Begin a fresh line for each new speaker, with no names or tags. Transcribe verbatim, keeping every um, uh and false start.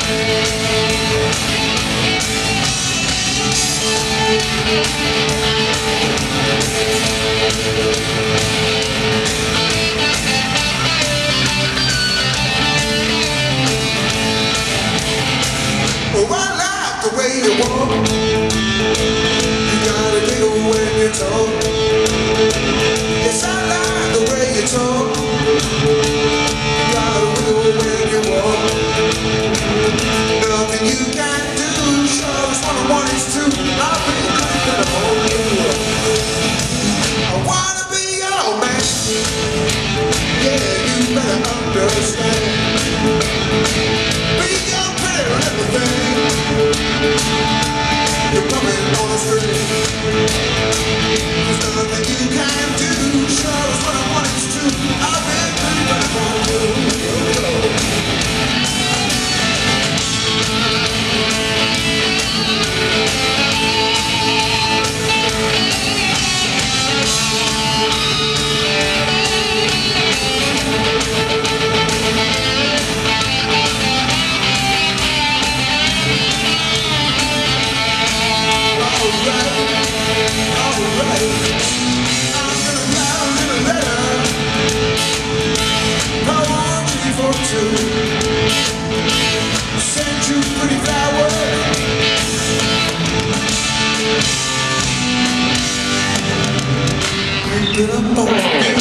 Oh, I like the way you walk. You got a giggle when you talk. Yes, I like the way you talk. You got a wiggle when you walk. Nothing you can do, sure as one and one is two. I've been creeping a whole new world. I wanna be your man. Yeah, you better understand. Be your pretty little thing. You're coming on the street. There's nothing you can do, sure as one and one is two. I've been creeping a whole new world. Send you pretty flowers. Creeping up on me.